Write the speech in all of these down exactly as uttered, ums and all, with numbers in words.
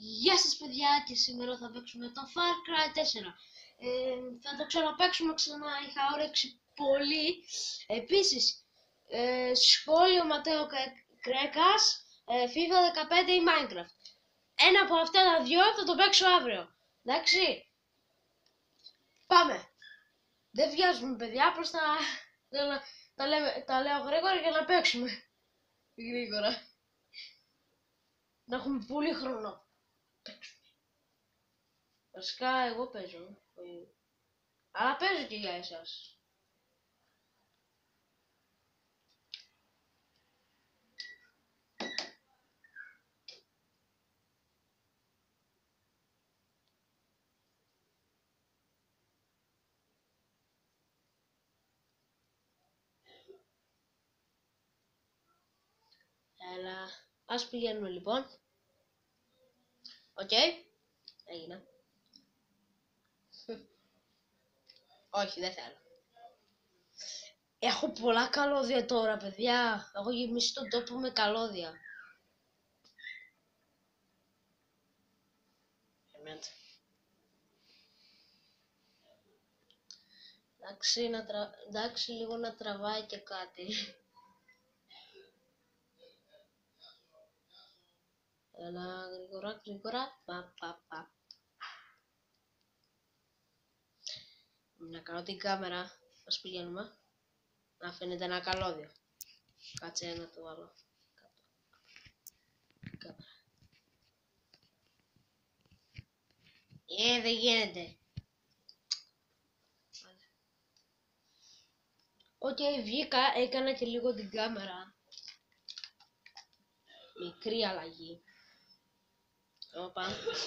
Γεια σας παιδιά, και σήμερα θα παίξουμε το Far Cry τέσσερα. Ε, θα το ξαναπαίξουμε ξανά, είχα όρεξη πολύ. Επίσης, ε, σχόλιο Ματέο Κρέκας, ε, FIFA δεκαπέντε ή Minecraft. Ένα από αυτά τα δυο θα το παίξω αύριο. Εντάξει, πάμε. Δεν βιάζουμε παιδιά, απλώς τα, τα, τα, λέμε, τα λέω γρήγορα για να παίξουμε γρήγορα. Να έχουμε πολύ χρόνο. Βασικά εγώ παίζω, αλλά παίζω και για εσάς. Έλα, ας πηγαίνουμε λοιπόν. Οκ, okay. Έγινε. Όχι, δεν θέλω. Έχω πολλά καλώδια τώρα, παιδιά. Έχω γεμίσει τον τόπο με καλώδια. Εντάξει, να τρα... Εντάξει, λίγο να τραβάει και κάτι. Έλα, γρήγορα, γρήγορα. Πα, πα, πα. Να κάνω την κάμερα. Ας πηγαίνουμε. Να φαίνεται ένα καλώδιο. Κάτσε ένα το άλλο. Κάμερα. Ε, δεν γίνεται. Οκ, okay, βγήκα, έκανα και λίγο την κάμερα. Μικρή αλλαγή. Όπα.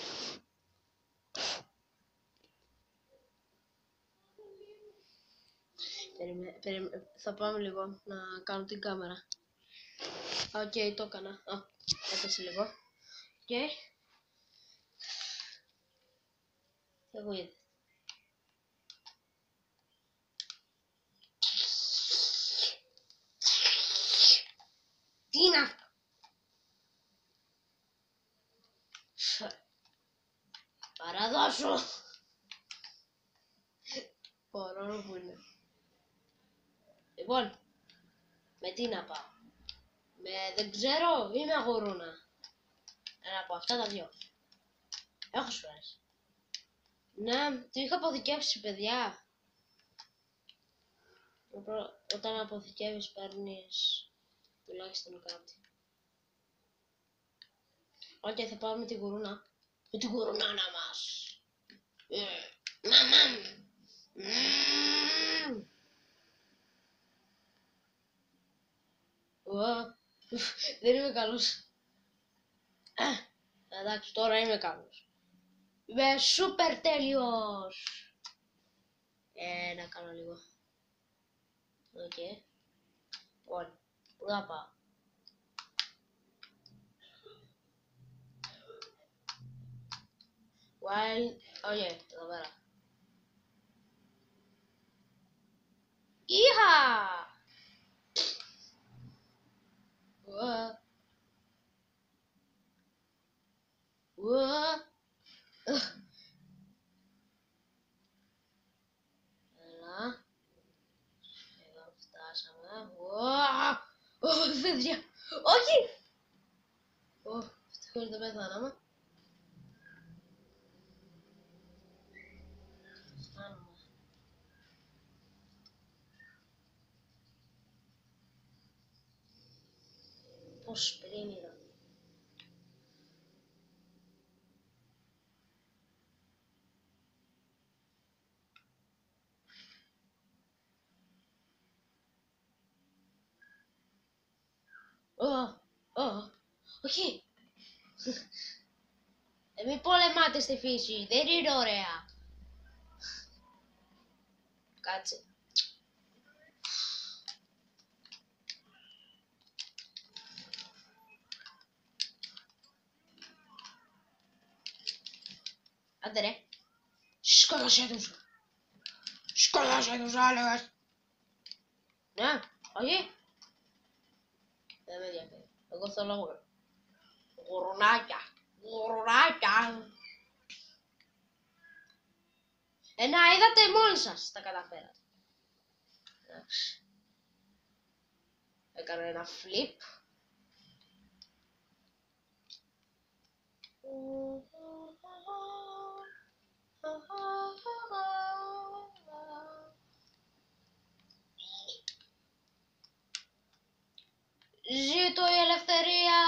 Περιμέ, περιμέ, θα πάμε λίγο να κάνω την κάμερα. Οκ, okay, το έκανα. Α, έπεσε λίγο. Οκ. Okay. Τι ακούγεται. Τι είναι αυτό. Παραδώσου. Μπορώ που είναι. Λοιπόν, με τι να πάω. Με δεν ξέρω ή με αγορούνα. Ένα από αυτά τα δυο. Έχω σου αρέσει. Ναι, το είχα αποθηκεύσει παιδιά. Όταν αποθηκεύεις παίρνεις τουλάχιστον κάτι. Οκ, okay, θα πάω με την γουρούνα. Με την γουρουνάνα μας. Μαμάμ. Δεν είμαι καλός. Εντάξει, τώρα είμαι καλός. Είμαι σούπερ τέλειος. Ε, να κάνω λίγο. Οκ. Okay. Λοιπόν, πού θα πάω. While... Oh yeah, εδώ πέρα. Είχα! Ουα. Ουα. Έλα. Εδώ φτάσαμε. Ουα. Ω, παιδιά. Όχι! Ω, ευτυχώς δεν πέθαναμε. Φτάνουμε. Πώς πριν είδα. Ω, ω, όχι. Ε, μη πολεμάτε στη φύση, δεν είναι ωραία. Κάτσε. Άντε ρε. Σκότωσε τους. Σκότωσε τους άλλους. Ναι, όχι. Δεν με ενδιαφέρει. Εγώ θέλω γουρουνάκια. Γουράκια. Ε, να είδατε μόνοι σας τα καταφέρατε. Εντάξει. Έκανα ένα flip. Ζήτω η ελευθερία!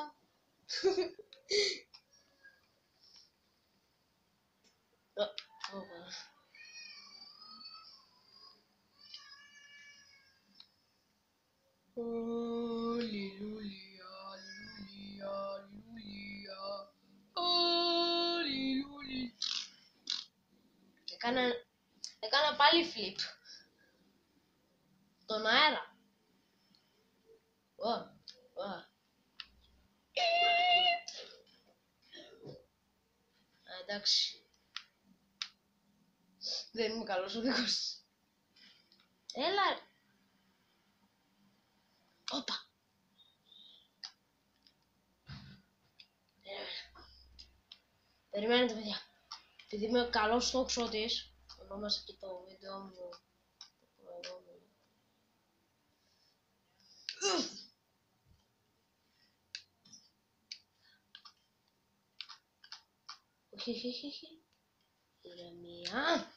Αλληλούια, αλληλούια, αλληλούια, αλληλούια. Έκανα, έκανα πάλι flip. Τον αέρα. Ω, ω. Εντάξει. Δεν είμαι καλός οδηγός. Έλα ρε. Όπα. Περιμένετε παιδιά. Επειδή είμαι καλός στόξωτης, ονόμασα και το βίντεο μου το προηγούμενο. Οχι, ηρεμία.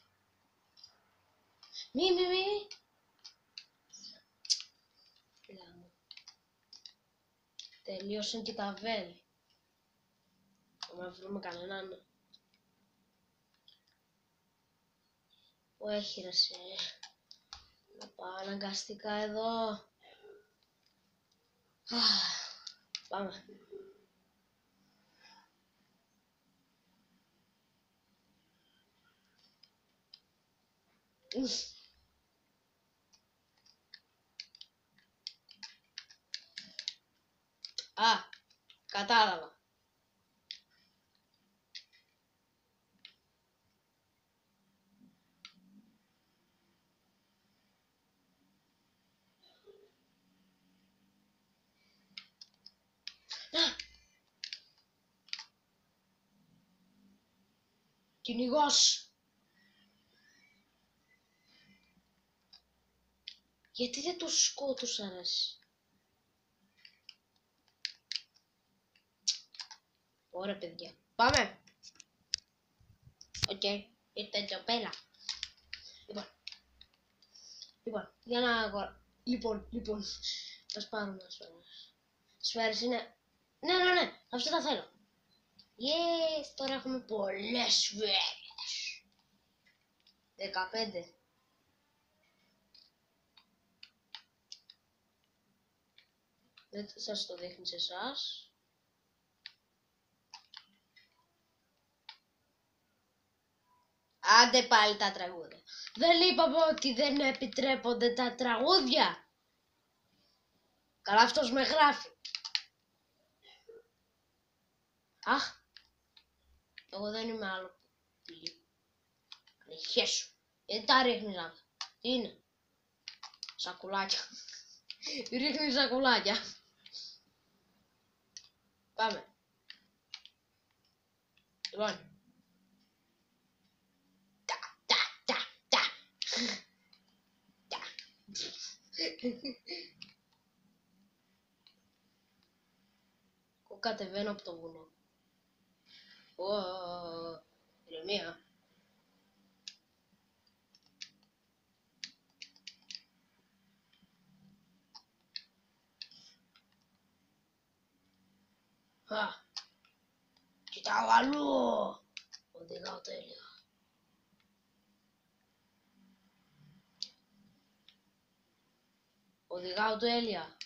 Μη, μη, μη. Λάμο. Τελείωσαν και τα βέλη. Να βρούμε κανέναν. Πού έχει ρε σε. Να πάω αναγκαστικά εδώ. Πάμε. Α, κατάλαβα. Κυνηγός. Γιατί δεν τους σκότωσαν εσύ. Ωραία παιδιά. Πάμε. Οκ. Okay. Ήρθε τζοπέλα. Λοιπόν. Λοιπόν. Για να αγορά. Λοιπόν. Λοιπόν. Ας πάρουμε σφαίρες. Σφαίρες είναι. Ναι, ναι, ναι. Αυτά τα θέλω. Yes. Τώρα έχουμε πολλές σφαίρες. δεκαπέντε. Δεν σας το δείχνει σε εσάς. Άντε πάλι τα τραγούδια. Δεν είπαμε ότι δεν επιτρέπονται τα τραγούδια. Καλά αυτός με γράφει. Αχ. Εγώ δεν είμαι άλλο. Ανοιχέ σου. Γιατί τα ρίχνεις αυτά. Τι είναι. Σακουλάκια. Ρίχνεις σακουλάκια. Πάμε. Λοιπόν. Τα, τα, τα, τα. Τα. Εγώ κατεβαίνω από το βουνό. Ω, ηρεμία. Α, κοιτάω αλλού. Οδηγάω τέλεια. Οδηγάω τέλεια.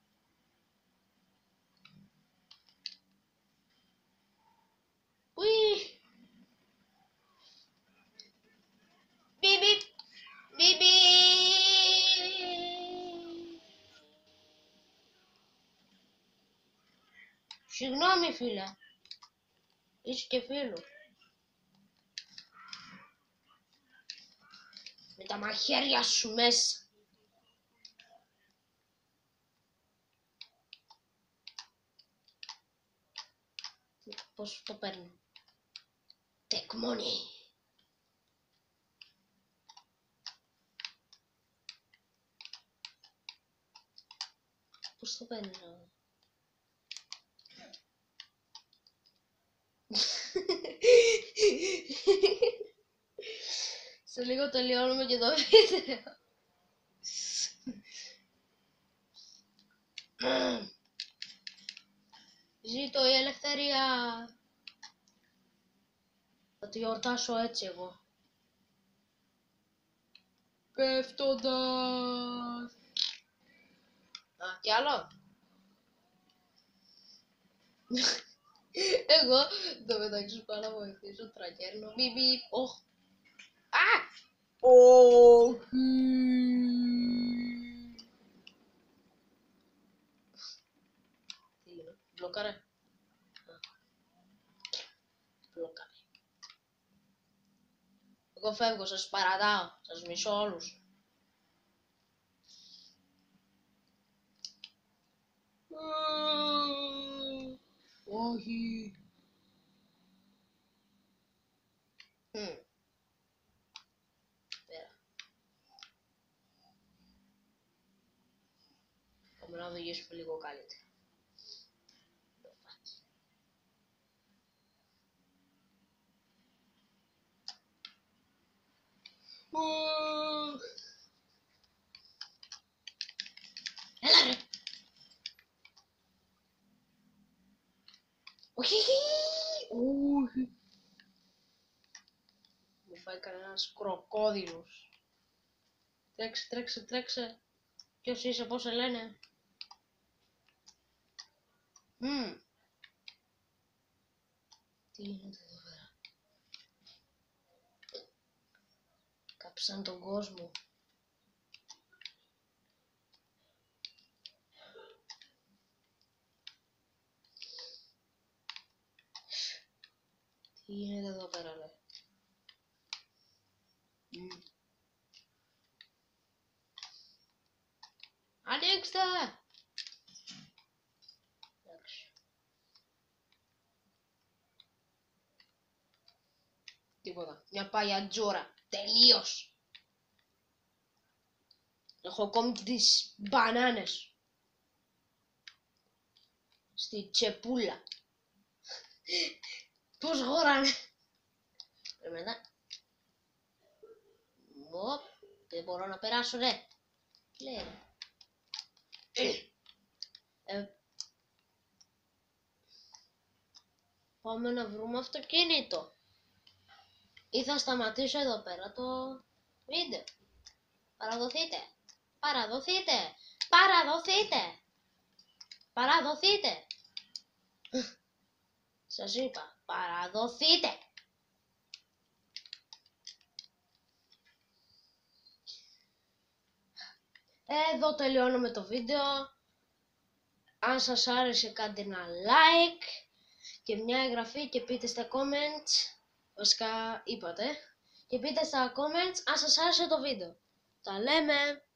Ουί. Μπιμπι. Μπιμπι. Συγγνώμη φίλε. Είσαι και φίλο. Με τα μαχαίρια σου μέσα. Πώς το παίρνω. Take money. Πώς το παίρνω. Σε λίγο τελειώνουμε και το βίντεο. Ζήτω η ελευθερία. Θα τη γιορτάσω έτσι εγώ. Πέφτοντας. Α, κι άλλο. Εγώ το μεταξύ πάω να βοηθήσω, τρακέρνω, μη μη, όχ. Α! Όχι. Τι είναι, μπλοκάρε. Μπλοκάρε. Εγώ φεύγω, σας παρατάω, σας μισώ όλους. Όχι. Mm. Πέρα. Πάμε να οδηγήσουμε λίγο καλύτερα. Mm. Έλα ρε. Όχι. Όχι. Μου φάει κανένας κροκόδιλος. Τρέξε, τρέξε, τρέξε. Ποιος είσαι, πώς σε λένε. Mm. Τι γίνεται εδώ πέρα. Κάψαν τον κόσμο. Τι γίνεται εδώ πέρα, λέει. Mm. Ανοίξτε! Εντάξει. Τίποτα. Μια παλιατζόρα. Τελείως. Έχω ακόμη και τις μπανάνες. Στη τσεπούλα. Πώς χωράνε. Εμένα. Μοπ. Δεν μπορώ να περάσω, ρε. Λέει. Ε, πάμε να βρούμε αυτοκίνητο. Ή θα σταματήσω εδώ πέρα το βίντεο. Παραδοθείτε. Παραδοθείτε. Παραδοθείτε. Παραδοθείτε. Σας είπα. Παραδοθείτε. Εδώ τελειώνουμε το βίντεο. Αν σας άρεσε κάντε ένα like και μια εγγραφή και πείτε στα comments, βασικά είπατε, και πείτε στα comments αν σας άρεσε το βίντεο. Τα λέμε!